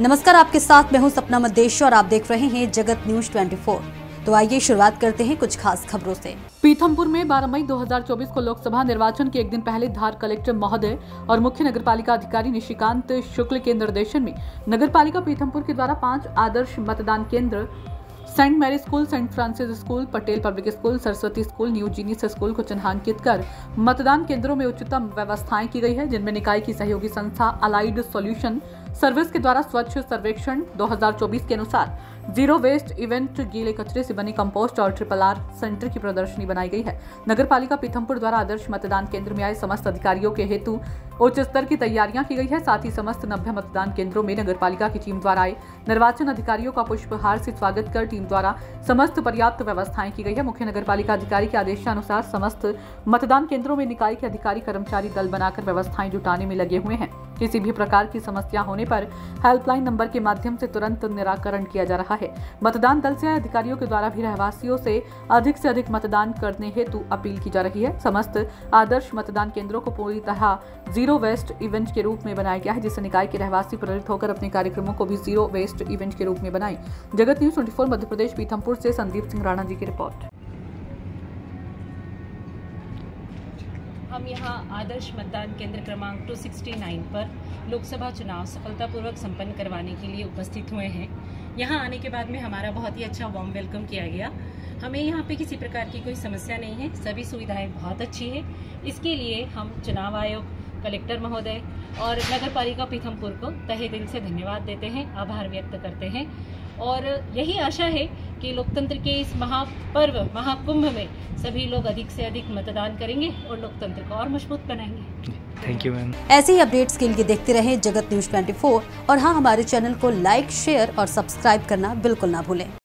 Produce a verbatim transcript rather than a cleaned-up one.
नमस्कार, आपके साथ मैं हूं सपना मदेश और आप देख रहे हैं जगत न्यूज चौबीस। तो आइए शुरुआत करते हैं कुछ खास खबरों से। पीथमपुर में बारह मई दो हज़ार चौबीस को लोकसभा निर्वाचन के एक दिन पहले धार कलेक्टर महोदय और मुख्य नगरपालिका अधिकारी निशिकांत शुक्ल के निर्देशन में नगरपालिका पीथमपुर के द्वारा पांच आदर्श मतदान केंद्र saint Mary school, saint Francis school, Patel public school, Saraswati school, new genius school को चिन्हांकित कर मतदान केंद्रों में उच्चतम व्यवस्थाएं की गई है, जिनमें निकाय की सहयोगी संस्था अलाइड सॉल्यूशन सर्विस के द्वारा स्वच्छ सर्वेक्षण दो हज़ार चौबीस के अनुसार जीरो वेस्ट इवेंट, गीले कचरे से बनी कंपोस्ट और ट्रिपल आर सेंटर की प्रदर्शनी बनाई गई है। नगरपालिका पीथमपुर द्वारा आदर्श मतदान केंद्र में आए समस्त अधिकारियों के हेतु उच्च स्तर की तैयारियां की गई है। साथ ही समस्त नब्बे मतदान केंद्रों में नगरपालिका की टीम द्वारा आए निर्वाचन अधिकारियों का पुष्पहार से स्वागत कर टीम द्वारा समस्त पर्याप्त व्यवस्थाएं की गई है। मुख्य नगरपालिका अधिकारी के आदेशानुसार समस्त मतदान केंद्रों में निकाय के अधिकारी कर्मचारी दल बनाकर व्यवस्थाएं जुटाने में लगे हुए हैं। किसी भी प्रकार की समस्या होने पर हेल्पलाइन नंबर के माध्यम से तुरंत निराकरण किया जा रहा है। मतदान दल से आए अधिकारियों के द्वारा भी रहवासियों से अधिक से अधिक मतदान करने हेतु अपील की जा रही है। समस्त आदर्श मतदान केंद्रों को पूरी तरह जीरो वेस्ट इवेंट के रूप में बनाया गया है, जिससे निकाय के रहवासी प्रेरित होकर अपने कार्यक्रमों को भी जीरो वेस्ट इवेंट के रूप में बनाएं। जगत न्यूज चौबीस मध्य प्रदेश पीथमपुर से संदीप सिंह राणा जी की रिपोर्ट। हम यहाँ आदर्श मतदान केंद्र क्रमांक दो सौ उनहत्तर पर लोकसभा चुनाव सफलतापूर्वक संपन्न करवाने के लिए उपस्थित हुए हैं। यहाँ आने के बाद में हमारा बहुत ही अच्छा वार्म वेलकम किया गया। हमें यहाँ पे किसी प्रकार की कोई समस्या नहीं है, सभी सुविधाएं बहुत अच्छी है। इसके लिए हम चुनाव आयोग, कलेक्टर महोदय और नगरपालिका पीथमपुर को तहे दिल से धन्यवाद देते हैं, आभार व्यक्त करते हैं और यही आशा है कि लोकतंत्र के इस महापर्व महाकुंभ में सभी लोग अधिक से अधिक मतदान करेंगे और लोकतंत्र को और मजबूत बनाएंगे। Thank you ma'am. ऐसे ही अपडेट्स के लिए देखते रहें जगत न्यूज चौबीस और हाँ, हमारे चैनल को लाइक, शेयर और सब्सक्राइब करना बिल्कुल ना भूलें।